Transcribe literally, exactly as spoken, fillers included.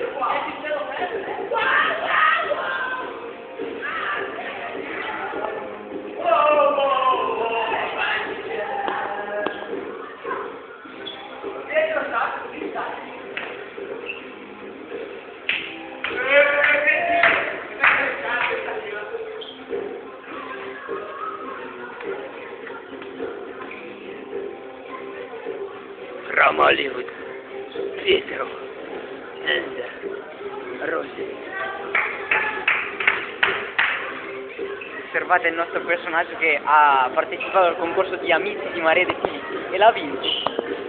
From Hollywood, Pietro and Rosy. Osservate il nostro personaggio che ha partecipato al concorso di Amici di Maria De Filippi e l'ha vinto.